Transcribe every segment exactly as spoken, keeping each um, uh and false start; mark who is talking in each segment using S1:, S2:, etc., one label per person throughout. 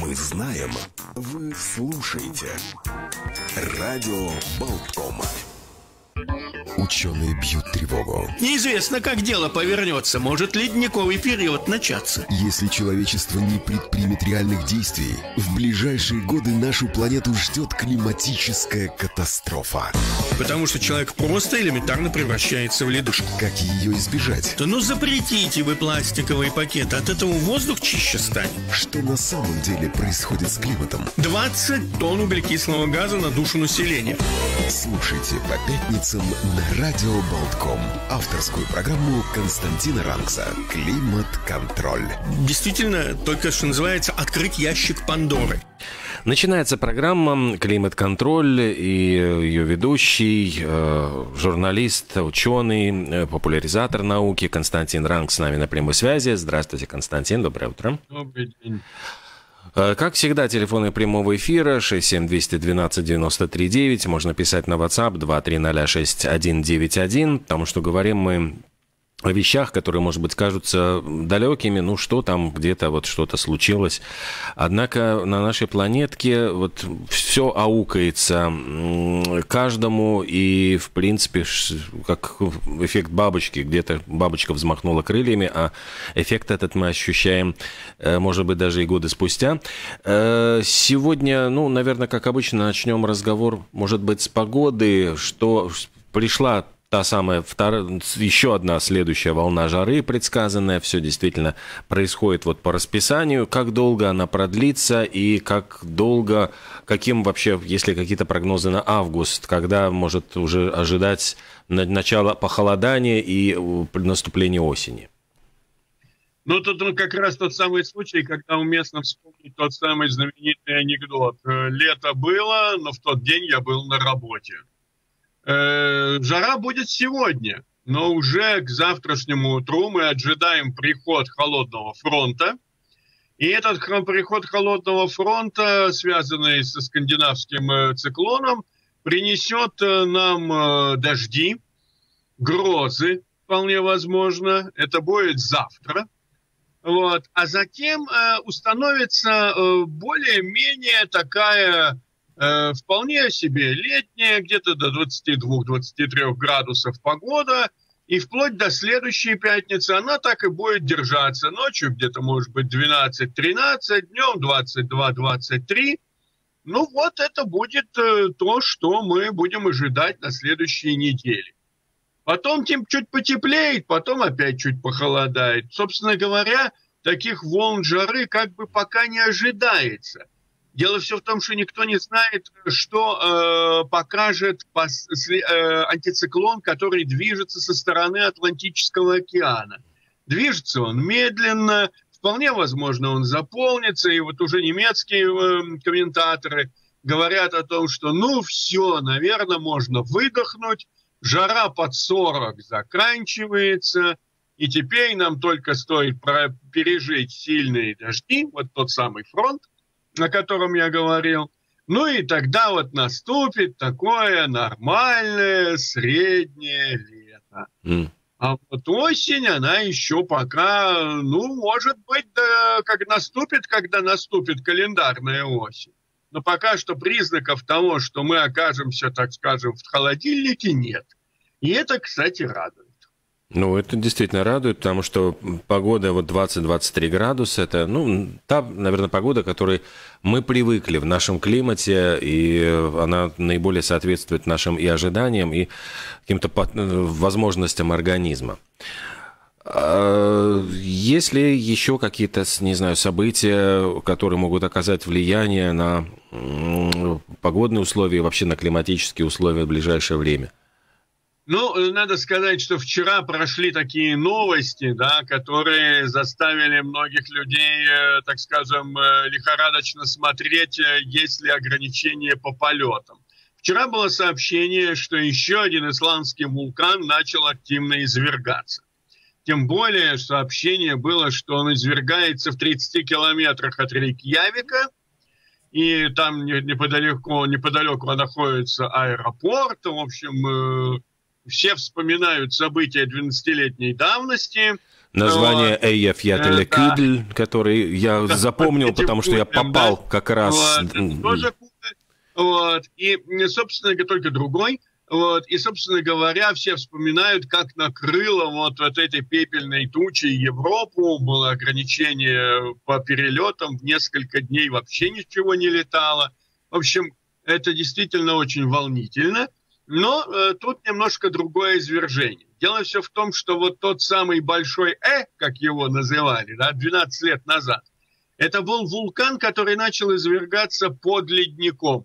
S1: мы знаем, вы слушаете. Радио Болтком. Ученые бьют тревогу.
S2: Неизвестно, как дело повернется. Может ледниковый период начаться.
S1: Если человечество не предпримет реальных действий, в ближайшие годы нашу планету ждет климатическая катастрофа.
S2: Потому что человек просто элементарно превращается в ледушку.
S1: Как ее избежать?
S2: Да ну запретите вы пластиковые пакеты. От этого воздух чище станет.
S1: Что на самом деле происходит с климатом?
S2: двадцать тонн углекислого газа на душу населения.
S1: Слушайте по пятницам на Радио Болтком авторскую программу Константина Ранкса «Климат-контроль». Действительно, только что называется «Открыть ящик Пандоры».
S3: Начинается программа «Климат-контроль», и ее ведущий, э, журналист, ученый, э, популяризатор науки Константин Ранкс с нами на прямой связи. Здравствуйте, Константин, доброе утро.
S4: Добрый день.
S3: Как всегда, телефоны прямого эфира шесть семь два один два девять три девять. Можно писать на WhatsApp два три ноль шесть один девять один, потому что говорим мы о вещах, которые, может быть, кажутся далекими, ну что там, где-то вот что-то случилось. Однако на нашей планетке вот все аукается каждому, и, в принципе, как эффект бабочки, где-то бабочка взмахнула крыльями, а эффект этот мы ощущаем, может быть, даже и годы спустя. Сегодня, ну, наверное, как обычно, начнем разговор, может быть, с погоды, что пришла та самая вторая, еще одна следующая волна жары предсказанная. Все действительно происходит вот по расписанию. Как долго она продлится и как долго, каким вообще, если какие-то прогнозы на август, когда может уже ожидать начало похолодания и наступления осени?
S4: Ну, тут ну, как раз тот самый случай, когда уместно вспомнить тот самый знаменитый анекдот. Лето было, но в тот день я был на работе. Жара будет сегодня, но уже к завтрашнему утру мы ожидаем приход холодного фронта. И этот приход холодного фронта, связанный со скандинавским циклоном, принесет нам дожди, грозы, вполне возможно. Это будет завтра. Вот. А затем установится более-менее такая... вполне себе летняя, где-то до двадцати двух — двадцати трёх градусов погода, и вплоть до следующей пятницы она так и будет держаться. Ночью где-то может быть двенадцать-тринадцать, днем двадцать два — двадцать три. Ну вот это будет то, что мы будем ожидать на следующей неделе. Потом чуть потеплеет, потом опять чуть похолодает. Собственно говоря, таких волн жары как бы пока не ожидается. Дело все в том, что никто не знает, что э, покажет пос, э, антициклон, который движется со стороны Атлантического океана. Движется он медленно, вполне возможно, он заполнится. И вот уже немецкие э, комментаторы говорят о том, что ну все, наверное, можно выдохнуть. Жара под сорок заканчивается. И теперь нам только стоит пережить сильные дожди, вот тот самый фронт, о котором я говорил. Ну и тогда вот наступит такое нормальное среднее лето. Mm. А вот осень, она еще пока, ну, может быть, да, как наступит, когда наступит календарная осень. Но пока что признаков того, что мы окажемся, так скажем, в холодильнике, нет. И это, кстати, радует.
S3: Ну, это действительно радует, потому что погода вот двадцать — двадцать три градуса, это, ну, та, наверное, погода, к которой мы привыкли в нашем климате, и она наиболее соответствует нашим и ожиданиям, и каким-то возможностям организма. Есть ли еще какие-то, не знаю, события, которые могут оказать влияние на погодные условия и вообще на климатические условия в ближайшее время?
S4: Ну, надо сказать, что вчера прошли такие новости, да, которые заставили многих людей, так скажем, лихорадочно смотреть, есть ли ограничения по полетам. Вчера было сообщение, что еще один исландский вулкан начал активно извергаться. Тем более сообщение было, что он извергается в тридцати километрах от Рейкьявика, и там неподалеку, неподалеку находится аэропорт. В общем, все вспоминают события двенадцатилетней давности.
S3: Название Эйяфьятель-Кюдль, который я запомнил, потому что я попал как раз...
S4: Тоже вот. И, собственно, только другой. Вот. И, собственно говоря, все вспоминают, как накрыло вот, вот этой пепельной тучей Европу. Было ограничение по перелетам. В несколько дней вообще ничего не летало. В общем, это действительно очень волнительно. Но э, тут немножко другое извержение. Дело все в том, что вот тот самый большой Э, как его называли, да, двенадцать лет назад, это был вулкан, который начал извергаться под ледником.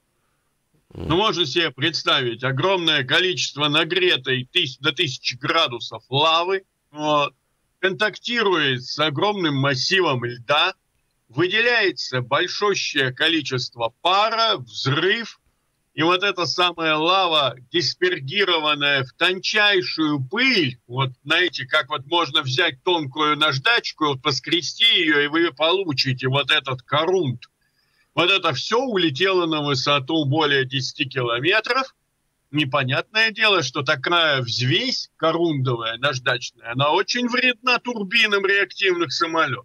S4: Ну, можно себе представить, огромное количество нагретой тысяч, до тысячи градусов лавы, вот, контактирует с огромным массивом льда, выделяется большущее количество пара, взрыв, и вот эта самая лава, диспергированная в тончайшую пыль, вот, знаете, как вот можно взять тонкую наждачку, вот, поскрести ее, и вы получите вот этот корунт. Вот это все улетело на высоту более десяти километров. Непонятное дело, что такая взвесь корундовая, наждачная, она очень вредна турбинам реактивных самолетов.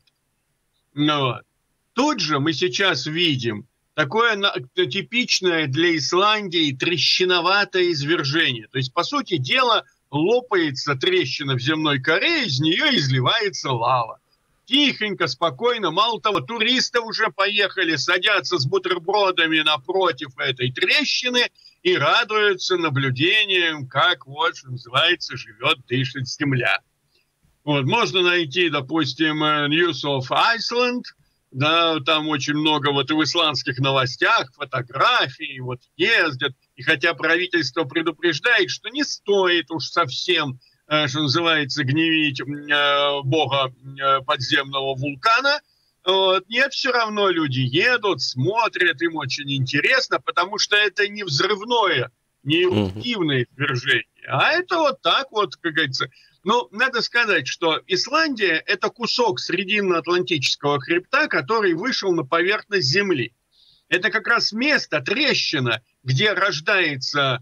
S4: Но тут же мы сейчас видим такое типичное для Исландии трещиноватое извержение. То есть, по сути дела, лопается трещина в земной коре, из нее изливается лава. Тихонько, спокойно. Мало того, туристы уже поехали, садятся с бутербродами напротив этой трещины и радуются наблюдением, как, вот, что называется, живет, дышит земля. Вот, можно найти, допустим, News of Iceland, да, там очень много вот и в исландских новостях фотографий, вот ездят. И хотя правительство предупреждает, что не стоит уж совсем, что называется, гневить э, бога э, подземного вулкана, вот, нет, все равно люди едут, смотрят, им очень интересно, потому что это не взрывное, не эруптивное извержение, а это вот так вот, как говорится. Ну, надо сказать, что Исландия – это кусок Срединно-Атлантического хребта, который вышел на поверхность Земли. Это как раз место, трещина, где рождается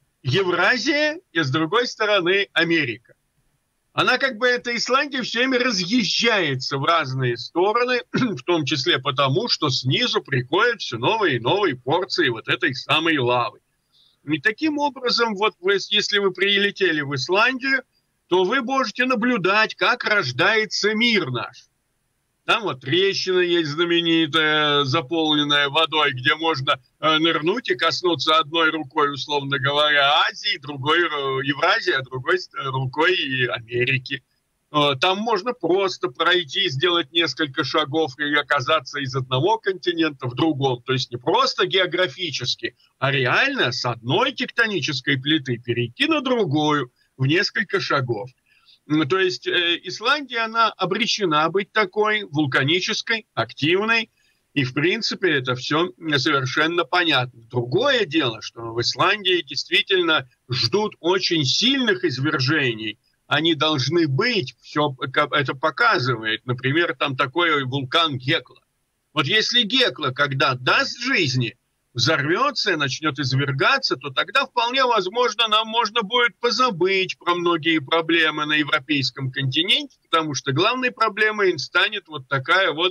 S4: Евразия и, с другой стороны, Америка. Она как бы, эта Исландия, все время разъезжается в разные стороны, в том числе потому, что снизу приходят все новые и новые порции вот этой самой лавы. И таким образом, вот вы, если вы прилетели в Исландию, то вы можете наблюдать, как рождается мир наш. Там вот трещина есть знаменитая, заполненная водой, где можно э, нырнуть и коснуться одной рукой, условно говоря, Азии, другой э, Евразии, а другой рукой и Америки. Э, там можно просто пройти, сделать несколько шагов и оказаться из одного континента в другом. То есть не просто географически, а реально с одной тектонической плиты перейти на другую в несколько шагов. То есть э, Исландия, она обречена быть такой, вулканической, активной, и в принципе это все совершенно понятно. Другое дело, что в Исландии действительно ждут очень сильных извержений. Они должны быть, все это показывает. Например, там такой вулкан Гекла. Вот если Гекла, когда даст жизни, взорвется и начнет извергаться, то тогда вполне возможно нам можно будет позабыть про многие проблемы на европейском континенте, потому что главной проблемой станет вот такая вот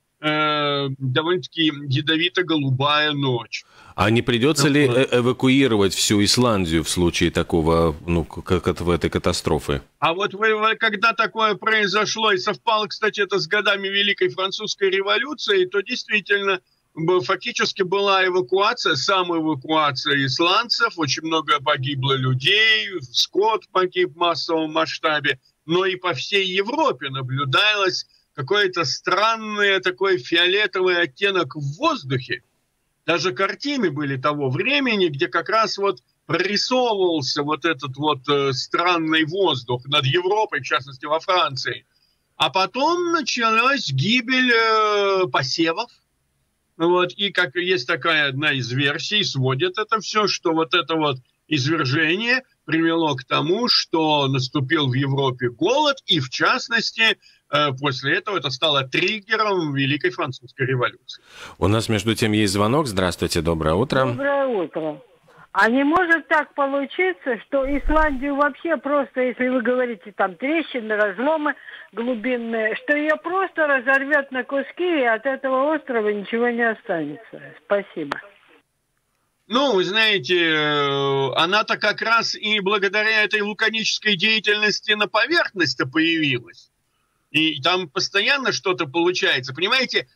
S4: э, довольно-таки ядовито-голубая ночь.
S3: А не придется ли э эвакуировать всю Исландию в случае такого, ну, как в этой катастрофы?
S4: А вот вы, когда такое произошло, и совпало, кстати, это с годами Великой Французской революции, то действительно фактически была эвакуация, самоэвакуация исландцев, очень много погибло людей, скот погиб в массовом масштабе, но и по всей Европе наблюдалось какой-то странный такой фиолетовый оттенок в воздухе. Даже картины были того времени, где как раз вот прорисовывался вот этот вот э, странный воздух над Европой, в частности во Франции. А потом началась гибель э, посевов. Вот, и как есть такая одна из версий, сводит это все, что вот это вот извержение привело к тому, что наступил в Европе голод, и в частности, э, после этого это стало триггером Великой Французской революции.
S3: У нас между тем есть звонок. Здравствуйте, доброе утро.
S5: Доброе утро. А не может так получиться, что Исландию вообще просто, если вы говорите, там трещины, разломы глубинные, что ее просто разорвет на куски, и от этого острова ничего не останется. Спасибо.
S4: Ну, вы знаете, она-то как раз и благодаря этой вулканической деятельности на поверхности-то появилась. И там постоянно что-то получается. Понимаете,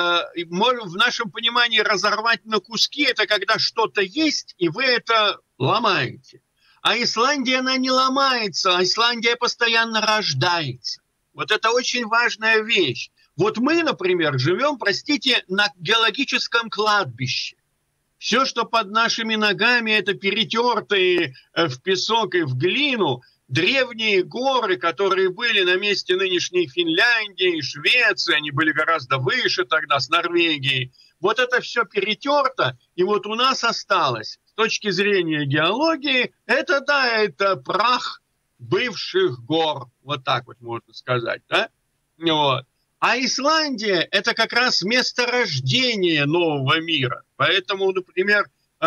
S4: в нашем понимании разорвать на куски – это когда что-то есть, и вы это ломаете. А Исландия, она не ломается, а Исландия постоянно рождается. Вот это очень важная вещь. Вот мы, например, живем, простите, на геологическом кладбище. Все, что под нашими ногами, это перетертые в песок и в глину древние горы, которые были на месте нынешней Финляндии, Швеции, они были гораздо выше тогда, с Норвегией. Вот это все перетерто, и вот у нас осталось, с точки зрения геологии, это, да, это прах бывших гор, вот так вот можно сказать, да? Вот. А Исландия – это как раз место рождения нового мира. Поэтому, например,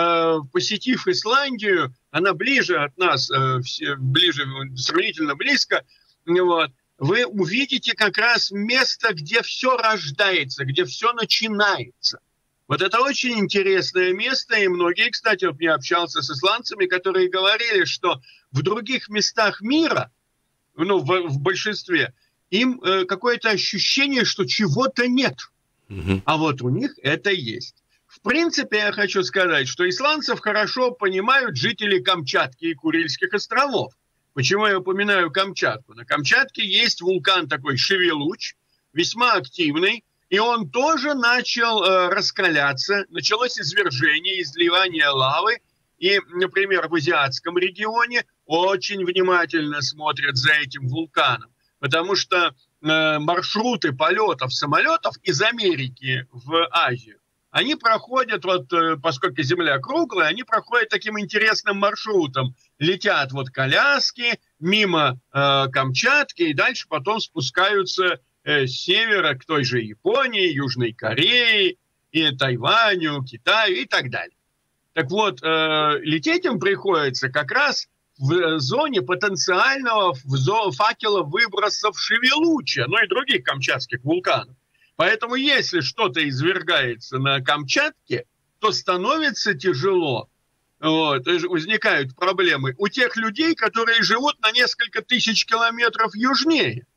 S4: посетив Исландию, она ближе от нас, ближе, сравнительно близко, вот, вы увидите как раз место, где все рождается, где все начинается. Вот это очень интересное место, и многие, кстати, вот я общался с исландцами, которые говорили, что в других местах мира, ну, в, в большинстве, им э, какое-то ощущение, что чего-то нет. Mm-hmm. А вот у них это есть. В принципе, я хочу сказать, что исландцев хорошо понимают жители Камчатки и Курильских островов. Почему я упоминаю Камчатку? На Камчатке есть вулкан такой Шевелуч, весьма активный, и он тоже начал э, раскаляться. Началось извержение, изливание лавы. И, например, в азиатском регионе очень внимательно смотрят за этим вулканом. Потому что э, маршруты полетов самолетов из Америки в Азию, они проходят, вот, э, поскольку Земля круглая, они проходят таким интересным маршрутом. Летят вот коляски мимо э, Камчатки и дальше потом спускаются э, с севера к той же Японии, Южной Корее, и Тайваню, Китаю и так далее. Так вот, э, лететь им приходится как раз в зоне потенциального факела выбросов Шевелуча, ну и других камчатских вулканов. Поэтому если что-то извергается на Камчатке, то становится тяжело. Вот, возникают проблемы у тех людей, которые живут на несколько тысяч километров южнее.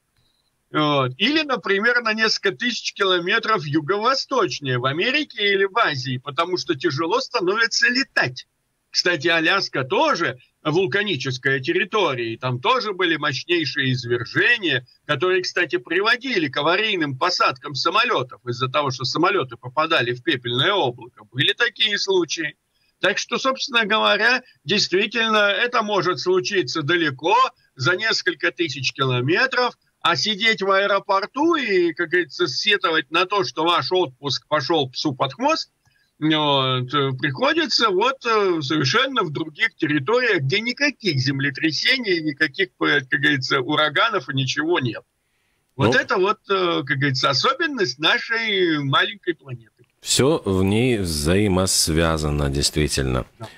S4: Вот. Или, например, на несколько тысяч километров юго-восточнее, в Америке или в Азии, потому что тяжело становится летать. Кстати, Аляска тоже вулканическая территория, и там тоже были мощнейшие извержения, которые, кстати, приводили к аварийным посадкам самолетов из-за того, что самолеты попадали в пепельное облако. Были такие случаи. Так что, собственно говоря, действительно, это может случиться далеко, за несколько тысяч километров, а сидеть в аэропорту и, как говорится, сетовать на то, что ваш отпуск пошел псу под хвост, вот, приходится вот совершенно в других территориях, где никаких землетрясений, никаких, как говорится, ураганов и ничего нет. Вот ну, это вот, как говорится, особенность нашей маленькой планеты.
S3: Все в ней взаимосвязано, действительно. Да.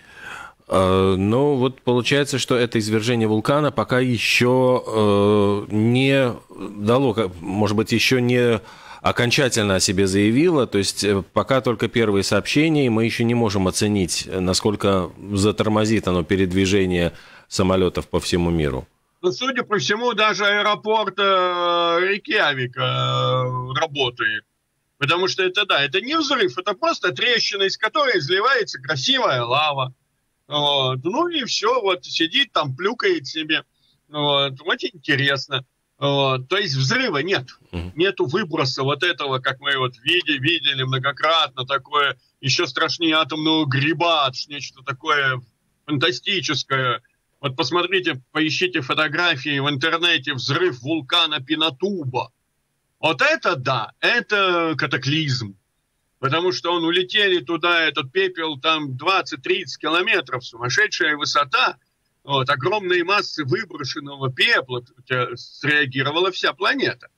S3: Но вот получается, что это извержение вулкана пока еще э, не дало, может быть, еще не окончательно о себе заявило, то есть пока только первые сообщения, и мы еще не можем оценить, насколько затормозит оно передвижение самолетов по всему миру.
S4: Ну, судя по всему, даже аэропорт э, Рейкьявик э, работает. Потому что это, да, это не взрыв, это просто трещина, из которой изливается красивая лава. Вот. Ну и все, вот сидит там, плюкает себе. Вот. Очень интересно. Вот. То есть взрыва нет. Mm-hmm. Нету выброса вот этого, как мы вот видели, видели многократно, такое еще страшнее атомного гриба, нечто такое фантастическое. Вот посмотрите, поищите фотографии в интернете, взрыв вулкана Пинатуба. Вот это да, это катаклизм. Потому что он улетели туда, этот пепел, там двадцать-тридцать километров, сумасшедшая высота. Вот, огромные массы выброшенного пепла, среагировала вся планета.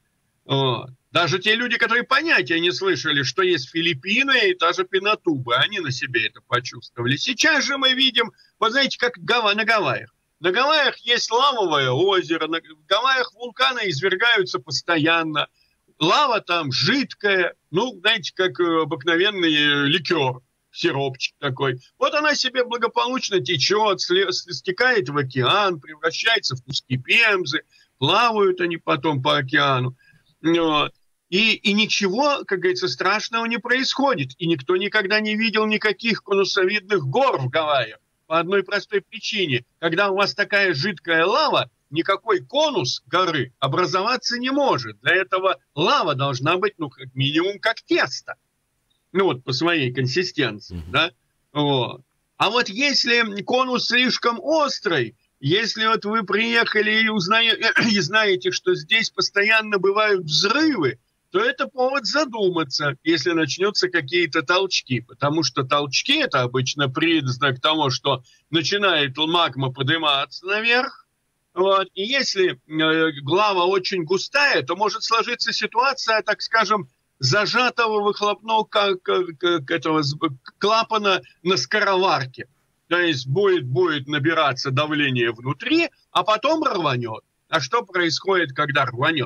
S4: Вот. Даже те люди, которые понятия не слышали, что есть Филиппины и та же Пинатуба, они на себе это почувствовали. Сейчас же мы видим, вы знаете, как на Гавайях. На Гавайях есть лавовое озеро, на Гавайях вулканы извергаются постоянно. Лава там жидкая, ну, знаете, как обыкновенный ликер, сиропчик такой. Вот она себе благополучно течет, стекает в океан, превращается в куски пемзы, плавают они потом по океану. Вот. И, и ничего, как говорится, страшного не происходит. И никто никогда не видел никаких конусовидных гор в Гавайях. По одной простой причине. Когда у вас такая жидкая лава, никакой конус горы образоваться не может. Для этого лава должна быть, ну, как минимум, как тесто. Ну, вот по своей консистенции, mm-hmm. да? Вот. А вот если конус слишком острый, если вот вы приехали и, узнаете, и знаете, что здесь постоянно бывают взрывы, то это повод задуматься, если начнутся какие-то толчки. Потому что толчки – это обычно признак того, что начинает магма подниматься наверх. Вот. И если э, глава очень густая, то может сложиться ситуация, так скажем, зажатого выхлопного к, к, к, этого клапана на скороварке. То есть будет, будет набираться давление внутри, а потом рванет. А что происходит, когда рванет?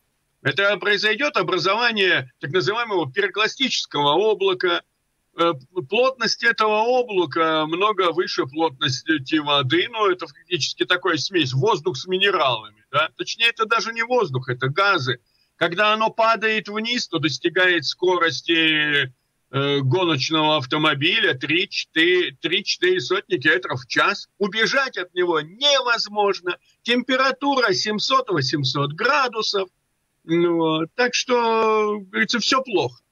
S4: Это произойдет образование так называемого пирокластического облака. Плотность этого облака много выше плотности воды, но это фактически такая смесь воздух с минералами. Да? Точнее, это даже не воздух, это газы. Когда оно падает вниз, то достигает скорости э, гоночного автомобиля три-четыре сотни километров в час. Убежать от него невозможно. Температура семьсот-восемьсот градусов. Ну, так что, говорится, все плохо.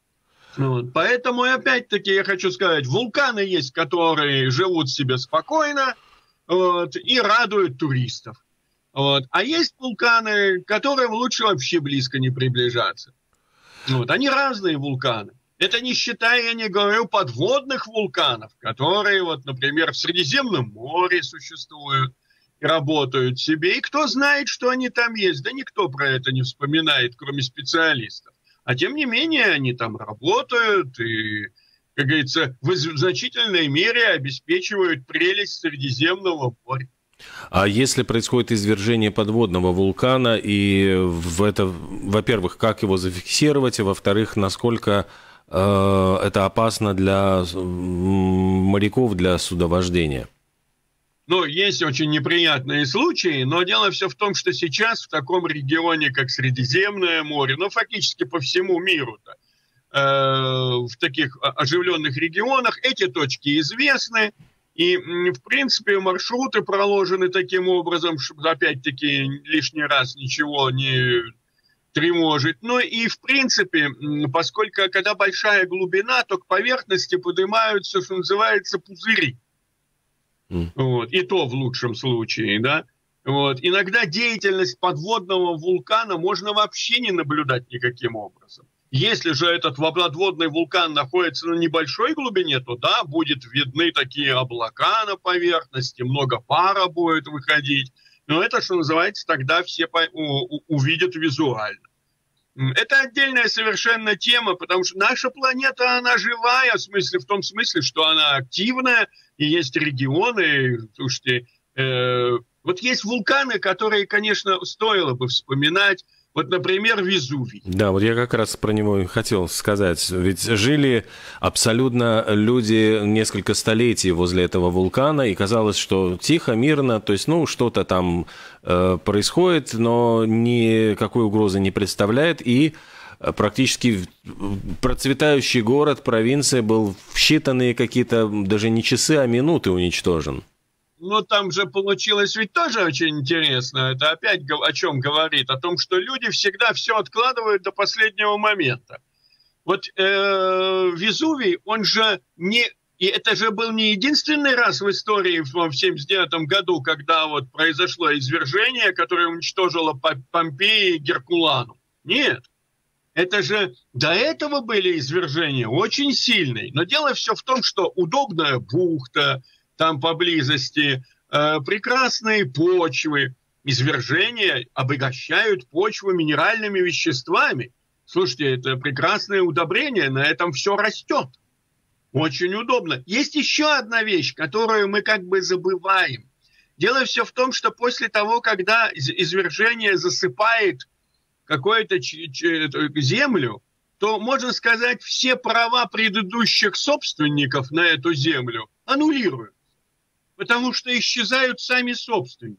S4: Вот. Поэтому, опять-таки, я хочу сказать, вулканы есть, которые живут себе спокойно, вот, и радуют туристов. Вот. А есть вулканы, к которым лучше вообще близко не приближаться. Вот. Они разные вулканы. Это не считая, я не говорю, подводных вулканов, которые, вот, например, в Средиземном море существуют и работают себе. И кто знает, что они там есть? Да никто про это не вспоминает, кроме специалистов. А тем не менее, они там работают и, как говорится, в значительной мере обеспечивают прелесть Средиземного моря.
S3: А если происходит извержение подводного вулкана, и в это, во-первых, как его зафиксировать, и во-вторых, насколько э, это опасно для моряков, для судовождения?
S4: Ну, есть очень неприятные случаи, но дело все в том, что сейчас в таком регионе, как Средиземное море, ну, фактически по всему миру-то, э, в таких оживленных регионах эти точки известны, и, в принципе, маршруты проложены таким образом, чтобы, опять-таки, лишний раз ничего не тревожить. Ну и, в принципе, поскольку, когда большая глубина, то к поверхности поднимаются, что называется, пузыри. Mm. Вот. И то в лучшем случае, да. Вот. Иногда деятельность подводного вулкана можно вообще не наблюдать никаким образом. Если же этот подводный вулкан находится на небольшой глубине, то да, будет видны такие облака на поверхности, много пара будет выходить. Но это, что называется, тогда все увидят визуально. Это отдельная совершенно тема, потому что наша планета, она живая, в смысле, в том смысле, что она активная, и есть регионы, слушайте, э, вот есть вулканы, которые, конечно, стоило бы вспоминать. Вот, например, Везувий.
S3: Да, вот я как раз про него хотел сказать. Ведь жили абсолютно люди несколько столетий возле этого вулкана, и казалось, что тихо, мирно, то есть, ну, что-то там э, происходит, но никакой угрозы не представляет, и практически процветающий город, провинция был в считанные какие-то, даже не часы, а минуты уничтожен.
S4: Ну, там же получилось ведь тоже очень интересно. Это опять о чем говорит? О том, что люди всегда все откладывают до последнего момента. Вот э, Везувий, он же не... И это же был не единственный раз в истории в семьдесят девятом году, когда вот произошло извержение, которое уничтожило Помпеи и Геркуланум. Нет. Это же до этого были извержения очень сильные. Но дело все в том, что удобная бухта, там поблизости, э, прекрасные почвы. извержения обогащают почву минеральными веществами. Слушайте, это прекрасное удобрение, на этом все растет. Очень удобно. Есть еще одна вещь, которую мы как бы забываем. Дело все в том, что после того, когда извержение засыпает какую-то землю, то, можно сказать, все права предыдущих собственников на эту землю аннулируют. Потому что исчезают сами собственники.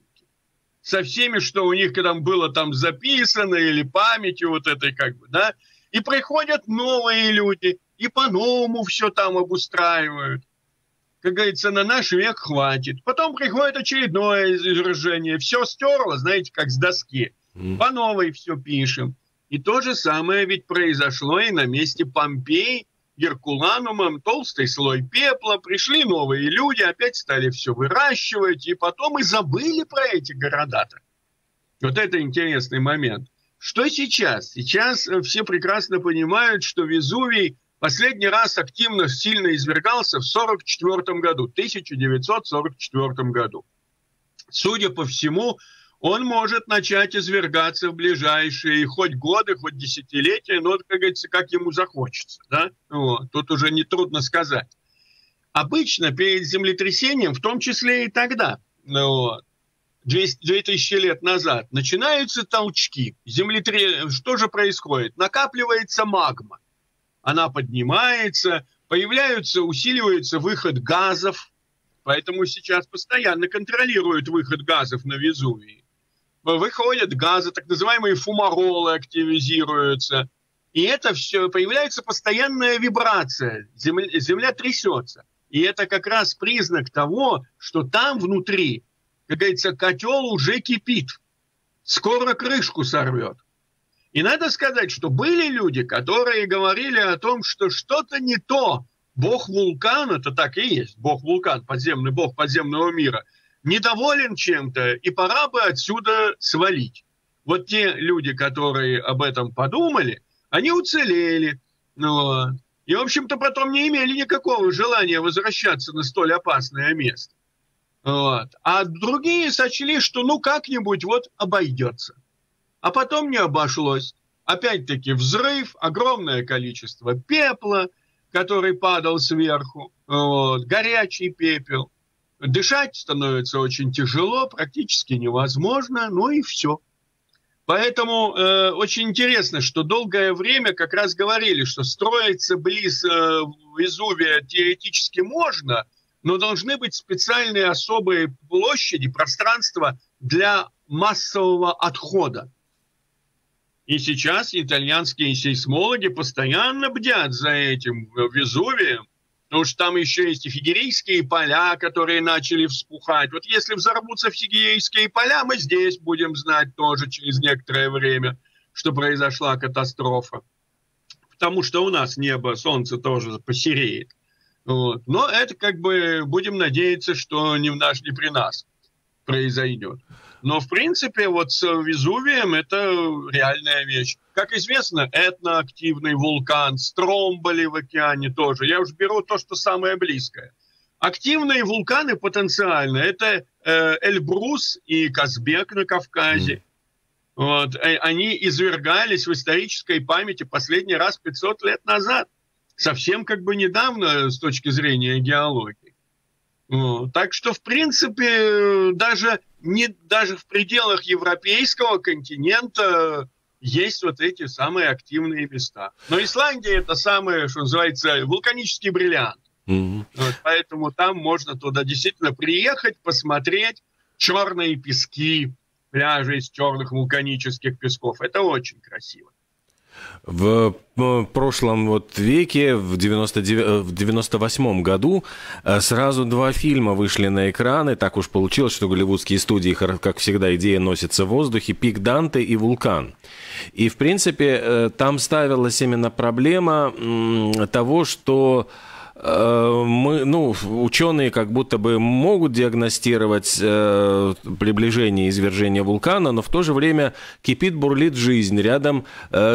S4: Со всеми, что у них там было там записано, или памятью вот этой как бы, да. И приходят новые люди, и по-новому все там обустраивают. Как говорится, на наш век хватит. Потом приходит очередное извержение. Все стерло, знаете, как с доски. По новой все пишем. И то же самое ведь произошло и на месте Помпей, Геркуланумом, толстый слой пепла. Пришли новые люди, опять стали все выращивать. И потом и забыли про эти города-то. Вот это интересный момент. Что сейчас? Сейчас все прекрасно понимают, что Везувий последний раз активно, сильно извергался в сорок четвёртом году, тысяча девятьсот сорок четвёртом году. Судя по всему, он может начать извергаться в ближайшие хоть годы, хоть десятилетия, но, как говорится, как ему захочется. Да? Вот. Тут уже нетрудно сказать. Обычно перед землетрясением, в том числе и тогда, вот, две тысячи лет назад, начинаются толчки. Землетрясение. Что же происходит? Накапливается магма. Она поднимается, появляются, усиливается выход газов, поэтому сейчас постоянно контролируют выход газов на Везувии. Выходят газы, так называемые фумаролы активизируются, и это все, появляется постоянная вибрация, земля, земля трясется. И это как раз признак того, что там внутри, как говорится, котел уже кипит, скоро крышку сорвет. И надо сказать, что были люди, которые говорили о том, что что-то не то. Бог-вулкан, это так и есть, бог-вулкан, подземный бог подземного мира, недоволен чем-то, и пора бы отсюда свалить. Вот те люди, которые об этом подумали, они уцелели. Вот. И, в общем-то, потом не имели никакого желания возвращаться на столь опасное место. Вот. А другие сочли, что ну как-нибудь вот обойдется. А потом не обошлось. Опять-таки взрыв, огромное количество пепла, который падал сверху, вот, горячий пепел. Дышать становится очень тяжело, практически невозможно, ну и все. Поэтому э, очень интересно, что долгое время как раз говорили, что строиться близ э, Везувия теоретически можно, но должны быть специальные особые площади, пространства для массового отхода. И сейчас итальянские сейсмологи постоянно бдят за этим Везувием, потому что там еще есть и фигерийские поля, которые начали вспухать. Вот если взорвутся фигерийские поля, мы здесь будем знать тоже через некоторое время, что произошла катастрофа. Потому что у нас небо, солнце тоже посереет. Вот. Но это как бы будем надеяться, что не в наш, не при нас произойдет. Но, в принципе, вот с Везувием это реальная вещь. Как известно, этноактивный вулкан, Стромболи в океане тоже. Я уж беру то, что самое близкое. Активные вулканы потенциально – это э, Эльбрус и Казбек на Кавказе. Вот. Они извергались в исторической памяти последний раз пятьсот лет назад. Совсем как бы недавно с точки зрения геологии. Вот. Так что, в принципе, даже, не, даже в пределах европейского континента есть вот эти самые активные места. Но Исландия – это самое, что называется, вулканический бриллиант. Mm-hmm. Вот, поэтому там можно туда действительно приехать, посмотреть черные пески, пляжи из черных вулканических песков. Это очень красиво.
S3: В прошлом вот веке, в девяносто восьмом году, сразу два фильма вышли на экраны. Так уж получилось, что голливудские студии, как всегда, идея носится в воздухе. «Пик Данте» и «Вулкан». И, в принципе, там ставилась именно проблема того, что мы, ну, ученые как будто бы могут диагностировать э, приближение извержения вулкана, но в то же время кипит, бурлит жизнь, рядом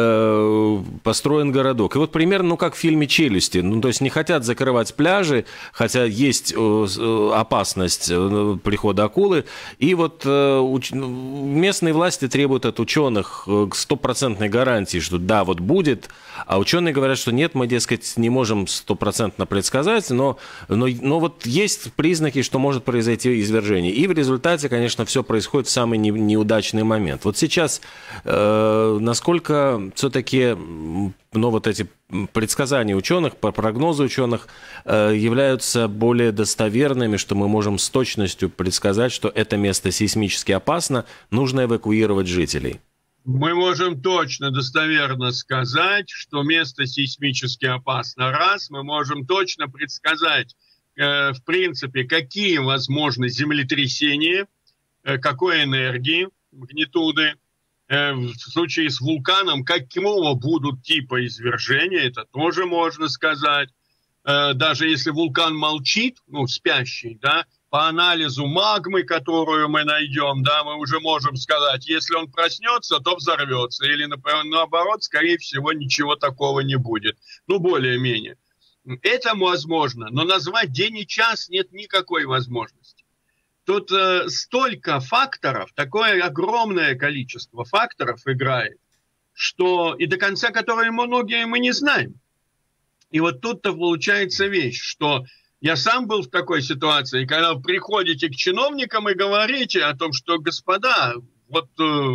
S3: э, построен городок. И вот примерно, ну, как в фильме «Челюсти», ну, то есть не хотят закрывать пляжи, хотя есть э, опасность э, прихода акулы, и вот э, уч... местные власти требуют от ученых стопроцентной гарантии, что да, вот будет, а ученые говорят, что нет, мы, дескать, не можем стопроцентно предсказать, но, но, но вот есть признаки, что может произойти извержение. И в результате, конечно, все происходит в самый не, неудачный момент. Вот сейчас э, насколько все-таки, ну, вот эти предсказания ученых, прогнозы ученых э, являются более достоверными, что мы можем с точностью предсказать, что это место сейсмически опасно, нужно эвакуировать жителей?
S4: Мы можем точно, достоверно сказать, что место сейсмически опасно. Раз, мы можем точно предсказать, э, в принципе, какие возможны землетрясения, э, какой энергии, магнитуды. Э, в случае с вулканом, какого будут типа извержения, это тоже можно сказать. Э, даже если вулкан молчит, ну, спящий, да, по анализу магмы, которую мы найдем, да, мы уже можем сказать, если он проснется, то взорвется. Или, наоборот, скорее всего, ничего такого не будет. Ну, более-менее. Это возможно, но назвать день и час нет никакой возможности. Тут э, столько факторов, такое огромное количество факторов играет, что и до конца которые многие мы не знаем. И вот тут-то получается вещь, что... Я сам был в такой ситуации, когда вы приходите к чиновникам и говорите о том, что, господа, вот э,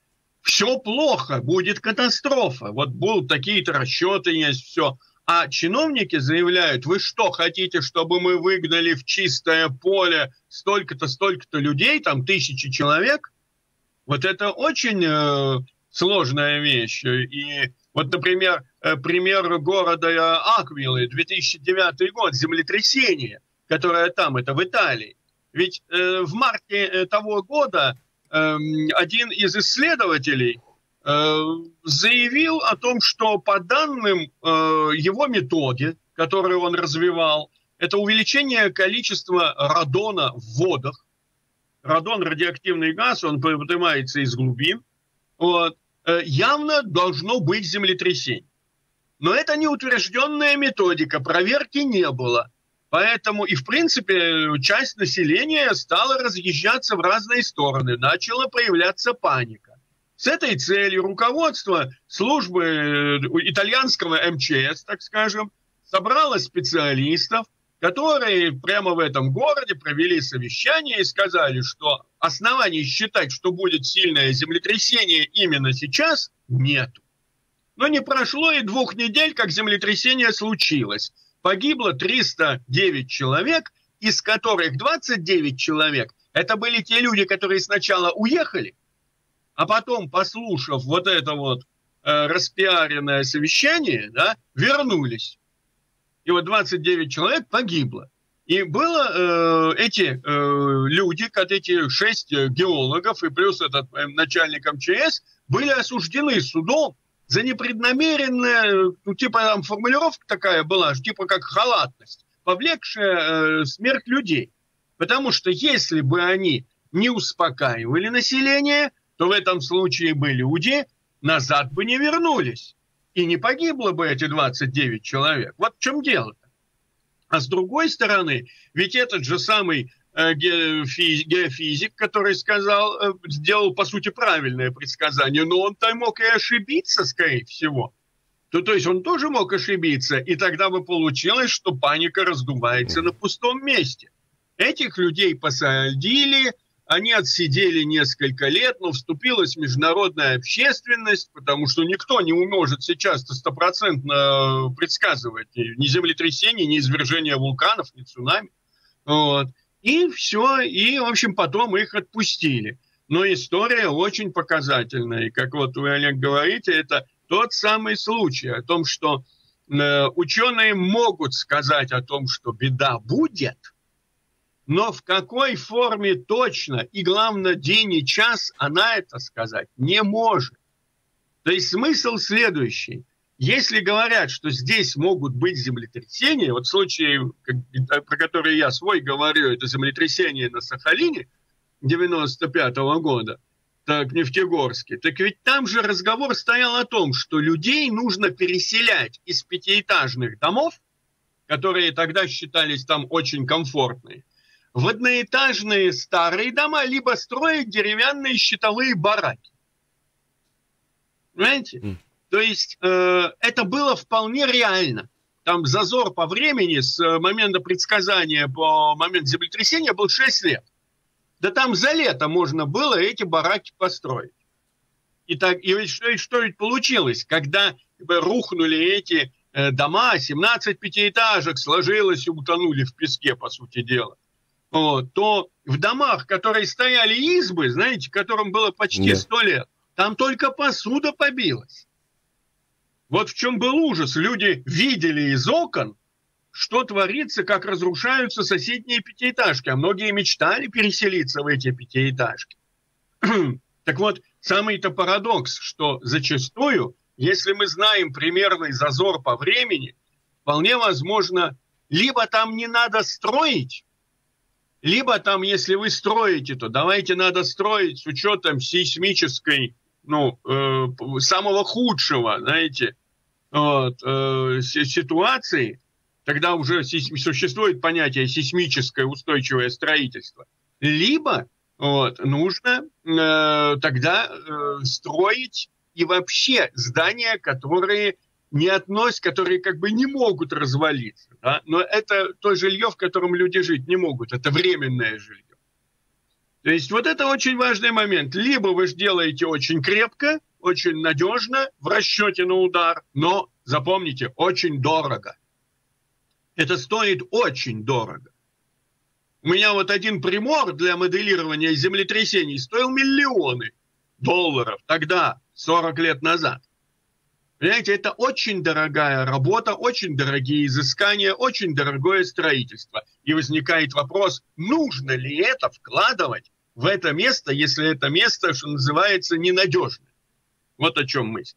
S4: все плохо, будет катастрофа, вот будут такие-то расчеты есть, все. А чиновники заявляют, вы что, хотите, чтобы мы выгнали в чистое поле столько-то, столько-то людей, там тысячи человек? Вот это очень э, сложная вещь. И вот, например, пример города Аквилы, две тысячи девятый год, землетрясение, которое там, это в Италии. Ведь э, в марте того года э, один из исследователей э, заявил о том, что по данным э, его методе, которую он развивал, это увеличение количества радона в водах. Радон – радиоактивный газ, он поднимается из глубин. Вот. Явно должно быть землетрясение. Но это не утвержденная методика, проверки не было. Поэтому и, в принципе, часть населения стала разъезжаться в разные стороны, начала появляться паника. С этой целью руководство службы итальянского эм че эс, так скажем, собрало специалистов, которые прямо в этом городе провели совещание и сказали, что оснований считать, что будет сильное землетрясение именно сейчас, нет. Но не прошло и двух недель, как землетрясение случилось. Погибло триста девять человек, из которых двадцать девять человек – это были те люди, которые сначала уехали, а потом, послушав вот это вот э, распиаренное совещание, да, вернулись. И вот двадцать девять человек погибло. И было э, эти э, люди, как эти шесть геологов и плюс этот э, начальник эм че эс, были осуждены судом за непреднамеренную, ну, типа там формулировка такая была, типа как халатность, повлекшая э, смерть людей. Потому что если бы они не успокаивали население, то в этом случае бы люди назад бы не вернулись. И не погибло бы эти двадцать девять человек. Вот в чем дело-то. А с другой стороны, ведь этот же самый э, геофизик, который сказал, э, сделал, по сути, правильное предсказание, но он-то мог и ошибиться, скорее всего. То, то есть он тоже мог ошибиться, и тогда бы получилось, что паника раздувается на пустом месте. Этих людей посадили, они отсидели несколько лет, но вступилась международная общественность, потому что никто не может сейчас стопроцентно предсказывать ни землетрясений, ни извержения вулканов, ни цунами. Вот. И все, и, в общем, потом их отпустили. Но история очень показательная. И как вот вы, Олег, говорите, это тот самый случай о том, что э, ученые могут сказать о том, что беда будет, но в какой форме точно, и главное, день и час, она это сказать не может. То есть смысл следующий. если говорят, что здесь могут быть землетрясения, вот случай, про который я свой говорю, это землетрясение на Сахалине девяносто пятого года, так, Нефтегорске, так ведь там же разговор стоял о том, что людей нужно переселять из пятиэтажных домов, которые тогда считались там очень комфортные, в одноэтажные старые дома, либо строить деревянные щитовые бараки. Понимаете? Mm. То есть э, это было вполне реально. Там зазор по времени с момента предсказания по момент землетрясения был шесть лет. Да там за лето можно было эти бараки построить. И, так, и ведь, что, что ведь получилось, когда рухнули эти э, дома, семнадцать пятиэтажек сложилось и утонули в песке, по сути дела, вот, то в домах, которые стояли избы, знаете, которым было почти сто лет, там только посуда побилась. Вот в чем был ужас. Люди видели из окон, что творится, как разрушаются соседние пятиэтажки. А многие мечтали переселиться в эти пятиэтажки. Так вот, самый-то парадокс, что зачастую, если мы знаем примерный зазор по времени, вполне возможно, либо там не надо строить, либо там, если вы строите, то давайте надо строить с учетом сейсмической, ну, э, самого худшего, знаете, вот, э, ситуации. Тогда уже существует понятие сейсмическое устойчивое строительство. Либо вот, нужно э, тогда э, строить и вообще здания, которые не относятся, которые как бы не могут развалиться. Да? Но это то жилье, в котором люди жить не могут. Это временное жилье. То есть вот это очень важный момент. Либо вы же делаете очень крепко, очень надежно, в расчете на удар, но, запомните, очень дорого. Это стоит очень дорого. У меня вот один прибор для моделирования землетрясений стоил миллионы долларов тогда, сорок лет назад. Понимаете, это очень дорогая работа, очень дорогие изыскания, очень дорогое строительство. И возникает вопрос, нужно ли это вкладывать в это место, если это место, что называется, ненадежное. Вот о чем мысль.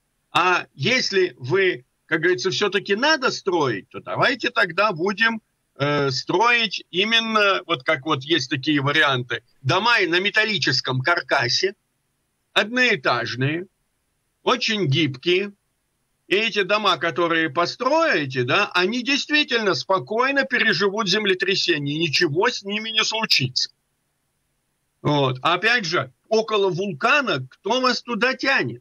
S4: А если вы, как говорится, все-таки надо строить, то давайте тогда будем э, строить именно, вот как вот есть такие варианты, дома на металлическом каркасе, одноэтажные, очень гибкие. И эти дома, которые построите, да, они действительно спокойно переживут землетрясение, ничего с ними не случится. Вот. Опять же, около вулкана, кто вас туда тянет?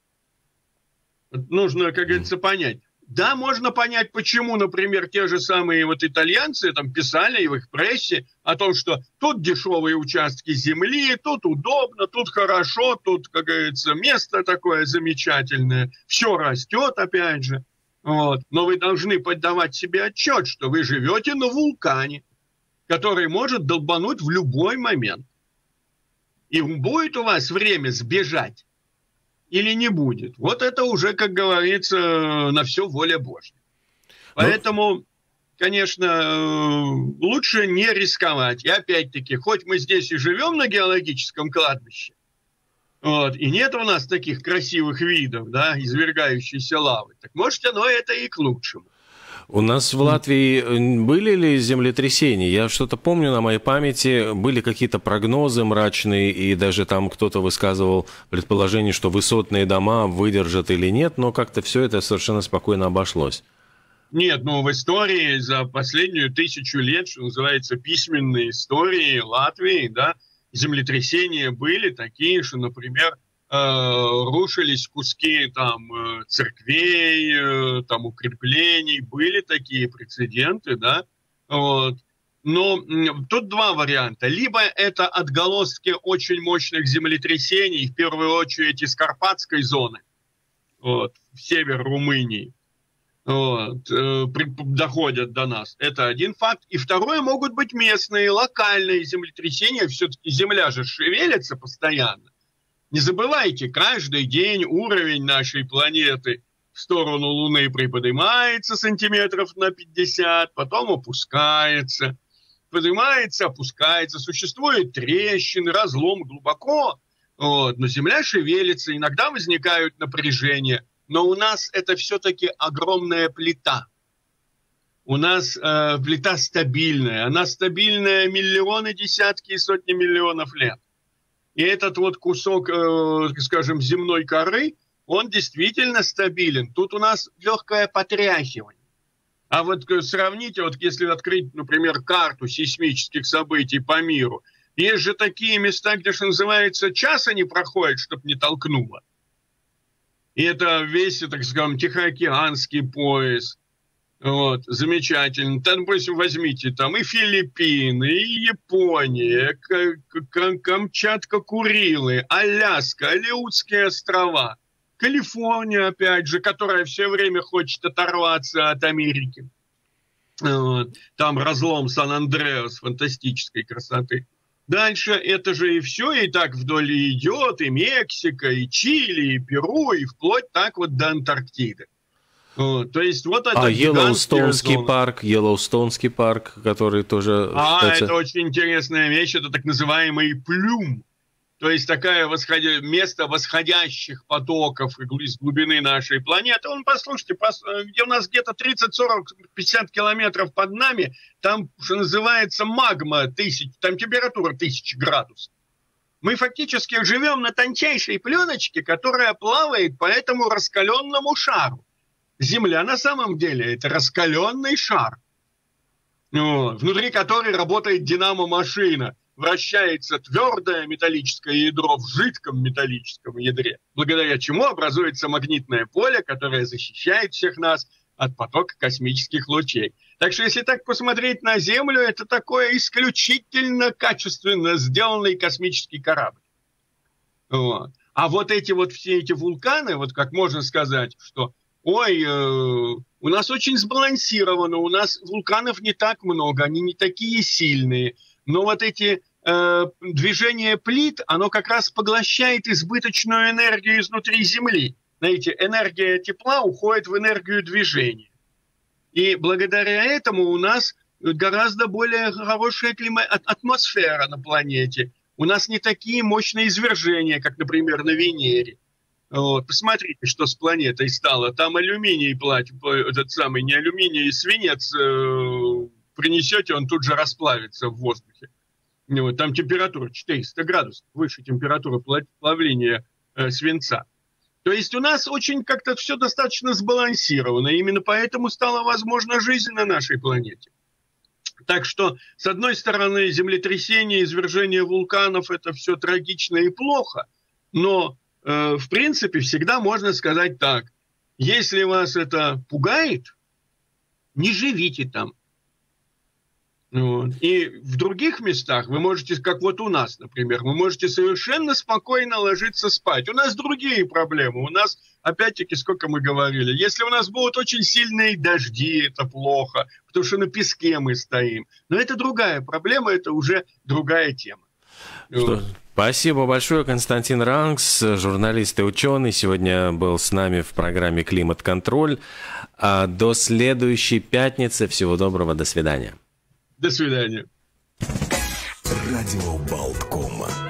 S4: Нужно, как говорится, понять. Да, можно понять, почему, например, те же самые вот итальянцы там писали в их прессе о том, что тут дешевые участки земли, тут удобно, тут хорошо, тут, как говорится, место такое замечательное, все растет, опять же. Вот. Но вы должны поддавать себе отчет, что вы живете на вулкане, который может долбануть в любой момент. И будет у вас время сбежать или не будет. Вот это уже, как говорится, на все воля Божья. Поэтому, конечно, лучше не рисковать. И опять-таки, хоть мы здесь и живем на геологическом кладбище, вот, и нет у нас таких красивых видов, да, извергающейся лавы, так может оно это и к лучшему.
S3: У нас в Латвии были ли землетрясения? Я что-то помню на моей памяти, были какие-то прогнозы мрачные, и даже там кто-то высказывал предположение, что высотные дома выдержат или нет, но как-то все это совершенно спокойно обошлось.
S4: Нет, ну в истории за последнюю тысячу лет, что называется, письменные истории Латвии, да, землетрясения были такие, что, например, рушились куски там церквей, там укреплений, были такие прецеденты, да, вот. Но тут два варианта. Либо это отголоски очень мощных землетрясений, в первую очередь из Карпатской зоны, вот, в север Румынии, вот, э, при, доходят до нас. Это один факт. И второе, могут быть местные, локальные землетрясения. Все-таки земля же шевелится постоянно. Не забывайте, каждый день уровень нашей планеты в сторону Луны приподнимается сантиметров на пятьдесят, потом опускается, поднимается, опускается, существуют трещины, разлом глубоко, вот, но Земля шевелится, иногда возникают напряжения. но у нас это все-таки огромная плита. У нас э, плита стабильная, она стабильная миллионы, десятки и сотни миллионов лет. И этот вот кусок, э, скажем, земной коры, он действительно стабилен. Тут у нас легкое потряхивание. А вот сравните, вот если открыть, например, карту сейсмических событий по миру, есть же такие места, где, что называется, часа не проходит, чтобы не толкнуло. И это весь, так скажем, Тихоокеанский пояс. Вот, замечательно. Там, допустим, возьмите там и Филиппины, и Япония, Камчатка, Курилы, Аляска, Алеутские острова, Калифорния, опять же, которая все время хочет оторваться от Америки. Вот. Там разлом Сан-Андреас фантастической красоты. Дальше это же и все, и так вдоль идет, и Мексика, и Чили, и Перу, и вплоть так вот до Антарктиды. Вот, то есть вот это
S3: а Йеллоустонский парк, Йеллоустонский парк, который тоже...
S4: А,
S3: кстати...
S4: это очень интересная вещь, это так называемый плюм. То есть такое восходя... место восходящих потоков из глубины нашей планеты. Он, послушайте, пос... где у нас где-то тридцать, сорок, пятьдесят километров под нами, там, что называется, магма тысяч, там температура тысячи градусов. Мы фактически живем на тончайшей пленочке, которая плавает по этому раскаленному шару. Земля на самом деле это раскаленный шар, вот, внутри которой работает динамо-машина. Вращается твердое металлическое ядро в жидком металлическом ядре, благодаря чему образуется магнитное поле, которое защищает всех нас от потока космических лучей. Так что если так посмотреть на Землю, это такой исключительно качественно сделанный космический корабль. Вот. А вот эти вот все эти вулканы, вот как можно сказать, что ой, э, у нас очень сбалансировано, у нас вулканов не так много, они не такие сильные. Но вот эти э, движения плит, оно как раз поглощает избыточную энергию изнутри Земли. Знаете, энергия тепла уходит в энергию движения. И благодаря этому у нас гораздо более хорошая клима... атмосфера на планете. У нас не такие мощные извержения, как, например, на Венере. Вот. Посмотрите, что с планетой стало. Там алюминий платит, этот самый, не алюминий, свинец э, принесете, он тут же расплавится в воздухе. Вот. Там температура четыреста градусов, выше температуры плавления э, свинца. То есть у нас очень как-то все достаточно сбалансировано. И именно поэтому стала возможна жизнь на нашей планете. Так что, с одной стороны, землетрясения, извержения вулканов – это все трагично и плохо, но в принципе, всегда можно сказать так. Если вас это пугает, не живите там. Вот. И в других местах вы можете, как вот у нас, например, вы можете совершенно спокойно ложиться спать. У нас другие проблемы. У нас, опять-таки, сколько мы говорили, если у нас будут очень сильные дожди, это плохо, потому что на песке мы стоим. Но это другая проблема, это уже другая тема.
S3: Что? Спасибо большое, Константин Ранкс, журналист и ученый. Сегодня был с нами в программе «Климат-контроль». А до следующей пятницы. Всего доброго, до свидания.
S4: До свидания.
S1: Радио Болтком.